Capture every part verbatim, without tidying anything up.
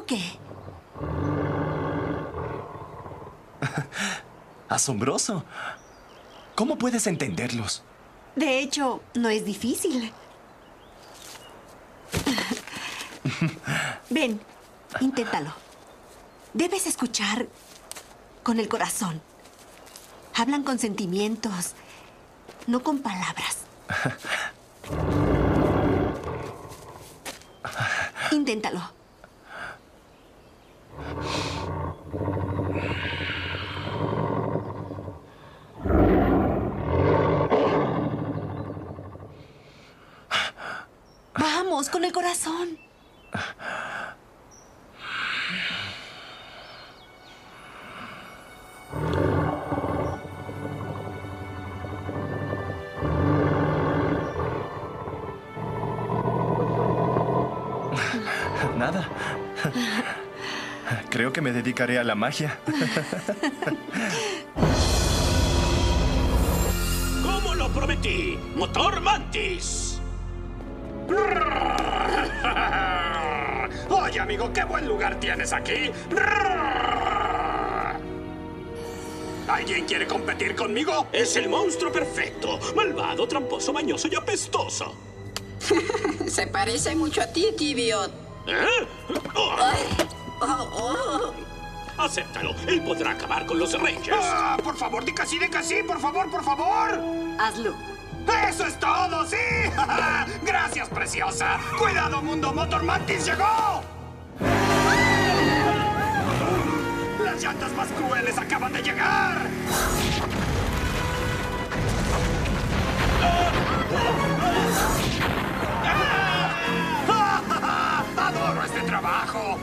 o qué? Asombroso. ¿Cómo puedes entenderlos? De hecho, no es difícil. Ven, inténtalo. Debes escuchar con el corazón. Hablan con sentimientos, no con palabras. Inténtalo. Vamos, con el corazón. Nada. Creo que me dedicaré a la magia. ¡Como lo prometí! ¡Motor Mantis! Oye, amigo, qué buen lugar tienes aquí. ¿Alguien quiere competir conmigo? Es el monstruo perfecto. Malvado, tramposo, mañoso y apestoso. Se parece mucho a ti, Tibiot. ¿Eh? Oh. Ay. Oh, oh. Acéptalo. Él podrá acabar con los Rangers. Ah, por favor, di que sí, di que sí. Por favor, por favor. Hazlo. ¡Eso es todo! ¡Sí! ¡Gracias, preciosa! ¡Cuidado, mundo! ¡Motor Mantis llegó! ¡Las llantas más crueles acaban de llegar! ¡Adoro este trabajo!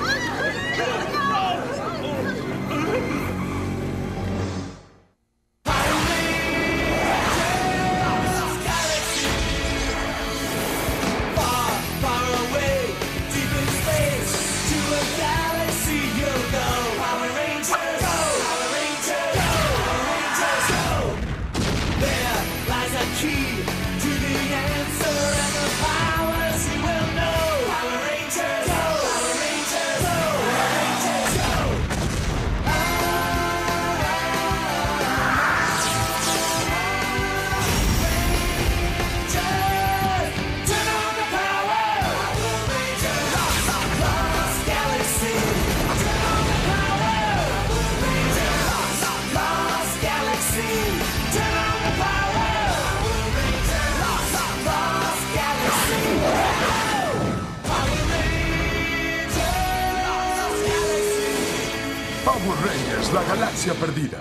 Power Rangers, la galaxia perdida.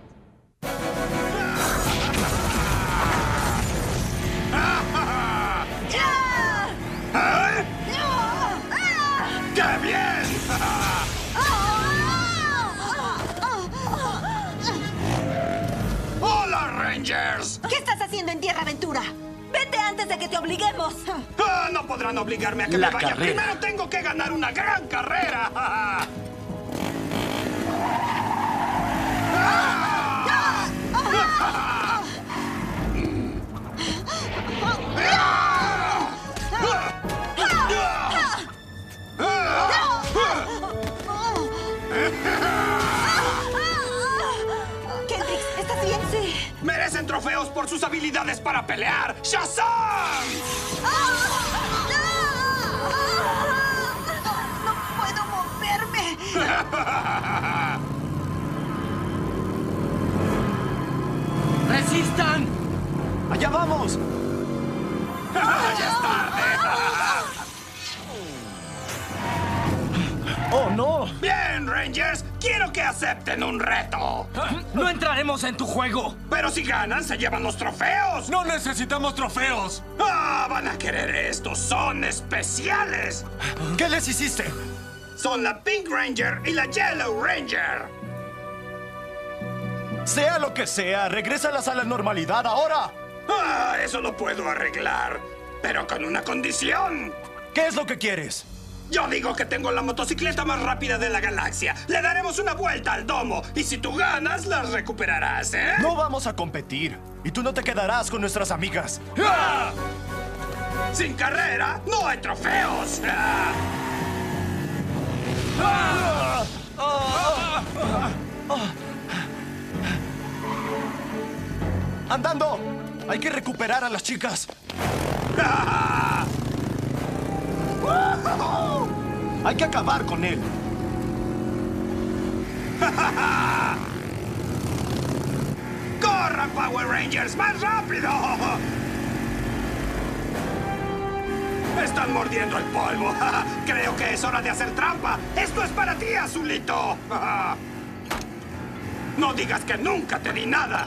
¿Eh? ¡Qué bien! ¡Hola, Rangers! ¿Qué estás haciendo en Tierra Aventura? ¡Vete antes de que te obliguemos! Ah, no podrán obligarme a que La me vaya. carrera. Primero tengo que ganar una gran carrera. Kendrix, ¿estás bien? Sí. Merecen trofeos por sus habilidades para pelear. ¡Shazam! No puedo moverme. ¡Resistan! ¡Allá vamos! ¡Ya es tarde! ¡Oh, no! Bien, Rangers, quiero que acepten un reto. ¡No entraremos en tu juego! Pero si ganan, se llevan los trofeos. ¡No necesitamos trofeos! ¡Ah! Van a querer estos. Son especiales. ¿Qué les hiciste? Son la Pink Ranger y la Yellow Ranger. Sea lo que sea, regrésalas a la normalidad ahora. Ah, eso lo puedo arreglar. Pero con una condición. ¿Qué es lo que quieres? Yo digo que tengo la motocicleta más rápida de la galaxia. Le daremos una vuelta al domo. Y si tú ganas, las recuperarás, ¿eh? No vamos a competir. Y tú no te quedarás con nuestras amigas. ¡Ah! Sin carrera, no hay trofeos. ¡Ah! ¡Andando! Hay que recuperar a las chicas. Hay que acabar con él. ¡Corran, Power Rangers! ¡Más rápido! Están mordiendo el polvo. Creo que es hora de hacer trampa. Esto es para ti, Azulito. No digas que nunca te di nada.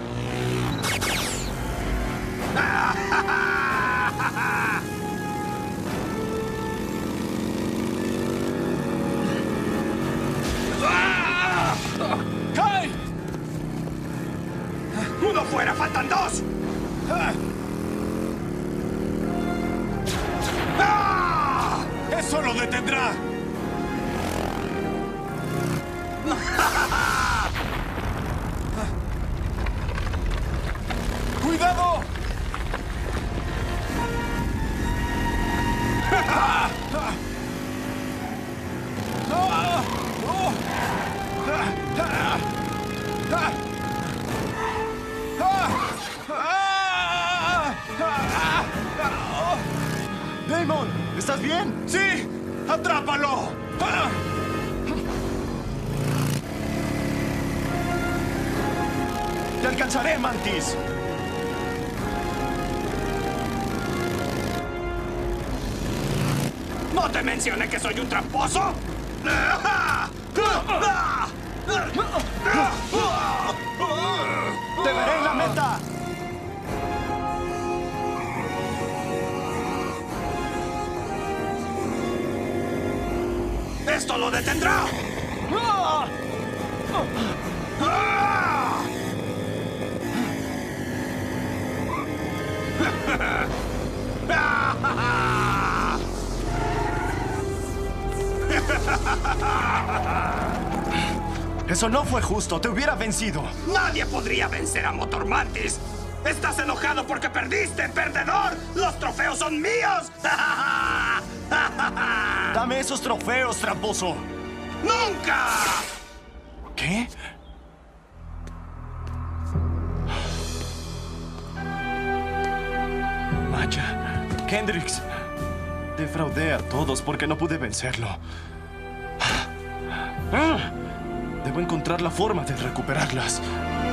¡Kai! ¡Uno fuera! ¡Faltan dos! ¡Ah! ¡Eso lo detendrá! ¡Cuidado! Damon, ¿estás bien? ¡Sí! ¡Atrápalo! ¡Te alcanzaré, Mantis! ¿No te mencioné que soy un tramposo? ¡Te veré en la meta! ¡Esto lo detendrá! ¡Ah! Eso no fue justo. Te hubiera vencido. ¡Nadie podría vencer a Motor Mantis! ¿Estás enojado porque perdiste, perdedor? ¡Los trofeos son míos! Dame esos trofeos, tramposo. ¡Nunca! ¿Qué? Vaya, Kendricks. Defraudé a todos porque no pude vencerlo. Debo encontrar la forma de recuperarlas.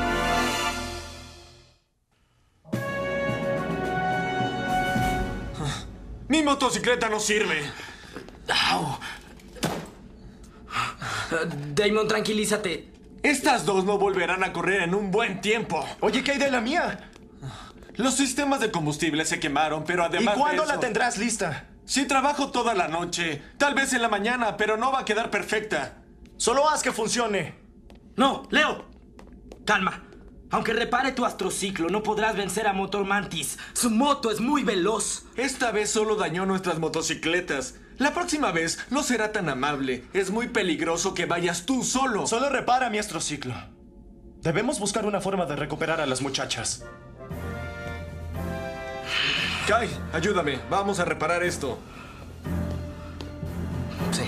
¡Mi motocicleta no sirve! Au. Damon, tranquilízate. Estas dos no volverán a correr en un buen tiempo. Oye, ¿qué hay de la mía? Los sistemas de combustible se quemaron, pero ¿Y además cuándo de eso, la tendrás lista? Sí, trabajo toda la noche. Tal vez en la mañana, pero no va a quedar perfecta. Solo haz que funcione. No, Leo. Calma. Aunque repare tu astrociclo, no podrás vencer a Motor Mantis. Su moto es muy veloz. Esta vez solo dañó nuestras motocicletas. La próxima vez no será tan amable. Es muy peligroso que vayas tú solo. Solo repara mi astrociclo. Debemos buscar una forma de recuperar a las muchachas. Kai, ayúdame. Vamos a reparar esto. Sí.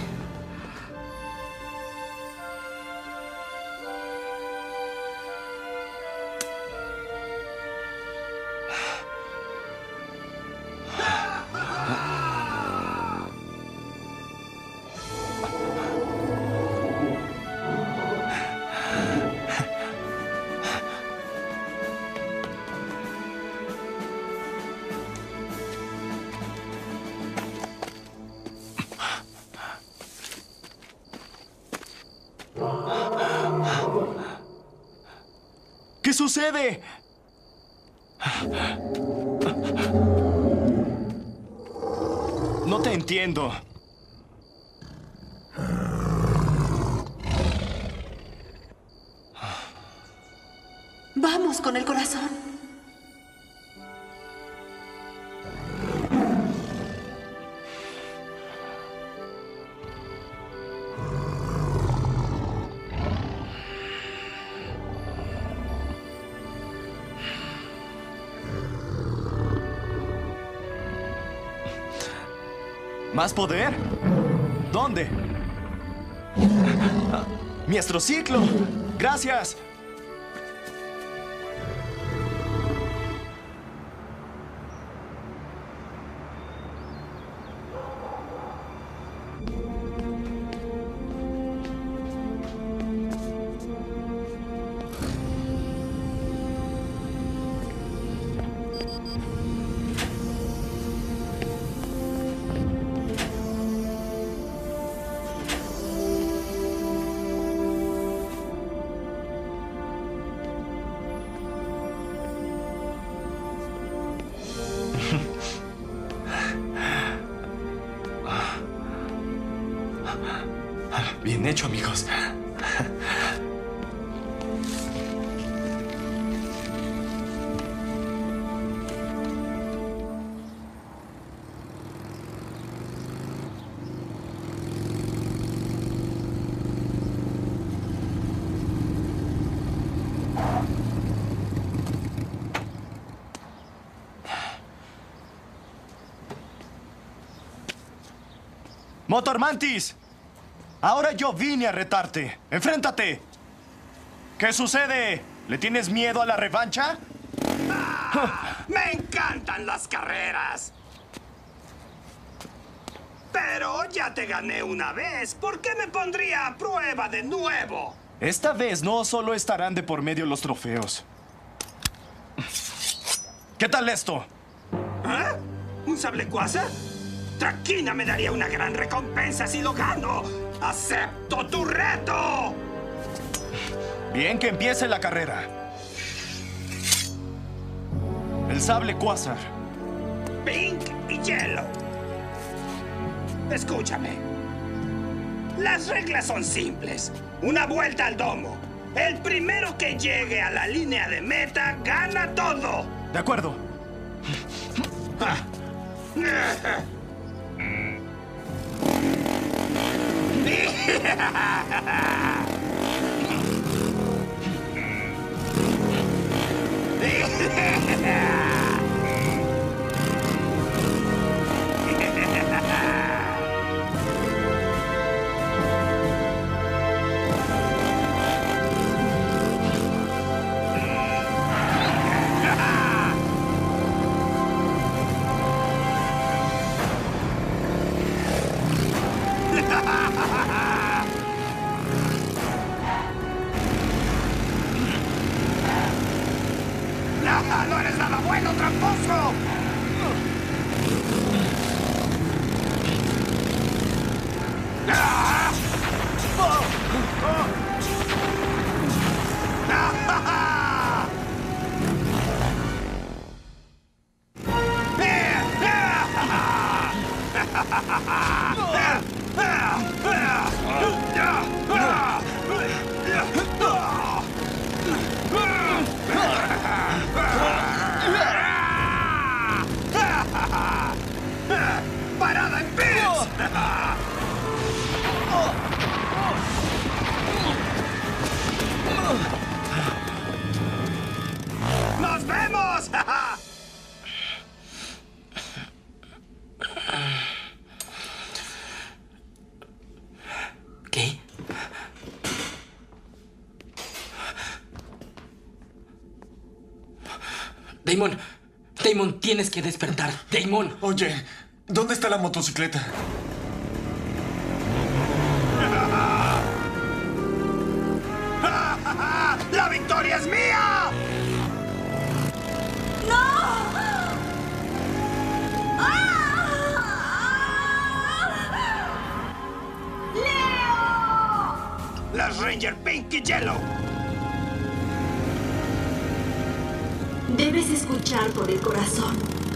¿Qué sucede? No te entiendo. Vamos con el corazón. ¿Más poder? ¿Dónde? ¡Mi astrociclo! ¡Gracias! Bien hecho, amigos. Motor Mantis, ahora yo vine a retarte. ¡Enfréntate! ¿Qué sucede? ¿Le tienes miedo a la revancha? ¡Ah! ¡Me encantan las carreras! Pero ya te gané una vez. ¿Por qué me pondría a prueba de nuevo? Esta vez no solo estarán de por medio los trofeos. ¿Qué tal esto? ¿Ah? ¿Un sable cuasa? Traquina me daría una gran recompensa si lo gano. ¡Acepto tu reto! Bien, que empiece la carrera. El sable Quasar. Pink y Yellow. Escúchame. Las reglas son simples. Una vuelta al domo. El primero que llegue a la línea de meta gana todo. De acuerdo. Ah. ¡No eres nada bueno, tramposo! ¡Ah! ¡Oh! ¡Oh! ¡Ah! ¡Parada en pits! ¡Nos vemos! ¿Qué? Damon, Damon, tienes que despertar. Damon. Oye, ¿dónde está la motocicleta? ¡La victoria es mía! Las Ranger Pink y Yellow. Debes escuchar por el corazón.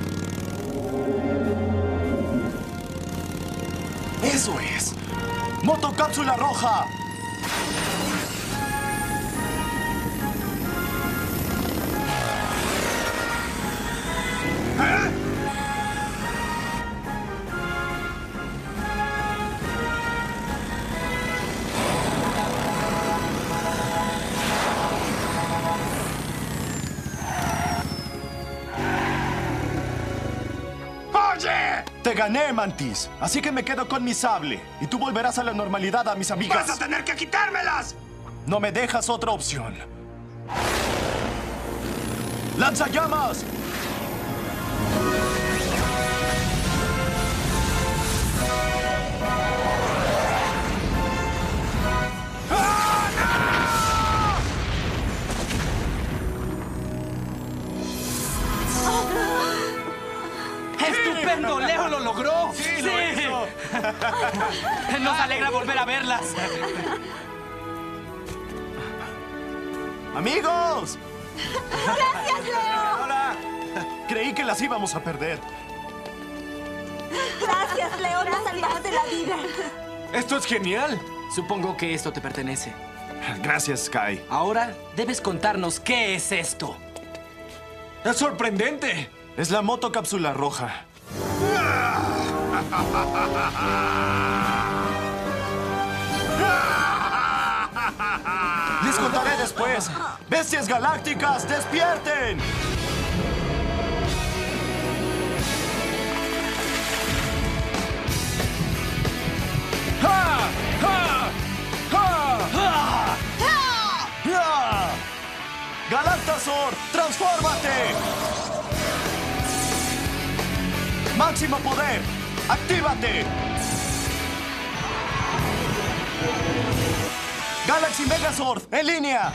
¡Eso es! ¡Motocápsula roja! ¿Eh? ¡Oye! Te gané, Mantis. Así que me quedo con mi sable. Y tú volverás a la normalidad a mis amigas. ¡Vas a tener que quitármelas! No me dejas otra opción. ¡Lanzallamas! ¡Estupendo! ¡Leo lo logró! ¡Sí, lo hizo! Nos alegra volver a verlas. ¡Amigos! ¡Gracias, Leo! ¡Hola! Creí que las íbamos a perder. Gracias, Leo. Nos salvaste la vida. ¡Esto es genial! Supongo que esto te pertenece. Gracias, Sky. Ahora debes contarnos qué es esto. ¡Es sorprendente! Es la moto cápsula roja. Les contaré después. ¡Bestias galácticas, despierten! ¡Ja! ¡Ja! ¡Ja! ¡Ja! ¡Ja! ¡Galactazor, transfórmate! ¡Máximo poder! ¡Actívate! ¡Galaxy Megazord, en línea!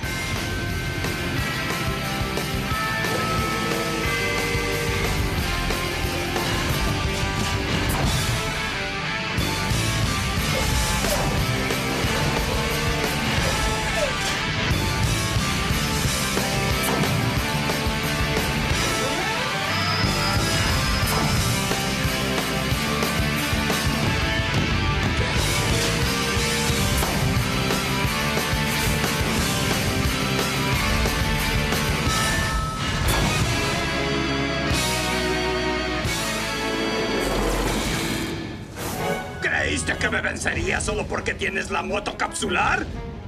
¿Creíste que me vencería solo porque tienes la moto capsular?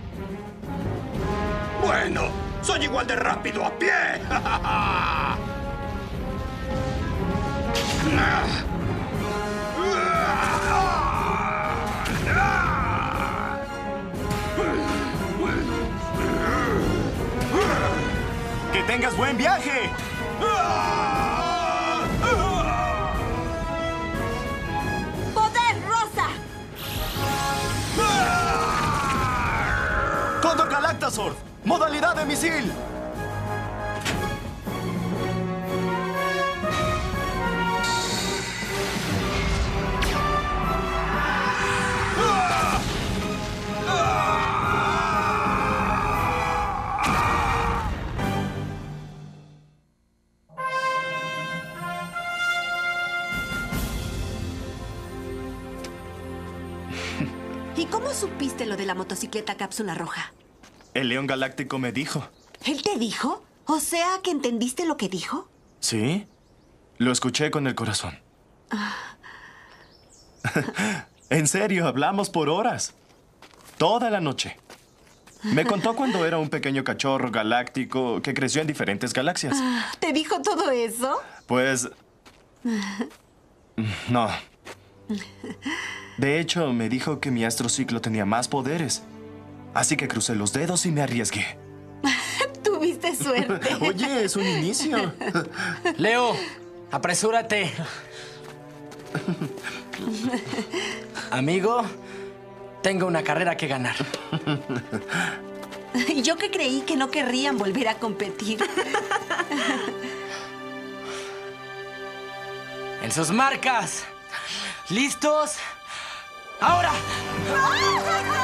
Bueno, soy igual de rápido a pie. ¡Que tengas buen viaje! ¡Poder rosa! ¡Cóndor Galactazord! ¡Modalidad de misil! ¿Y cómo supiste lo de la motocicleta cápsula roja? El León Galáctico me dijo. ¿Él te dijo? O sea, ¿que entendiste lo que dijo? ¿Sí? Lo escuché con el corazón. En serio, hablamos por horas. Toda la noche. Me contó cuando era un pequeño cachorro galáctico que creció en diferentes galaxias. ¿Te dijo todo eso? Pues... No. De hecho, me dijo que mi astrociclo tenía más poderes. Así que crucé los dedos y me arriesgué. Tuviste suerte. Oye, es un inicio. Leo, apresúrate. Amigo, tengo una carrera que ganar. Yo que creí que no querrían volver a competir. En sus marcas. ¿Listos? ¡Ahora! ¡Ah!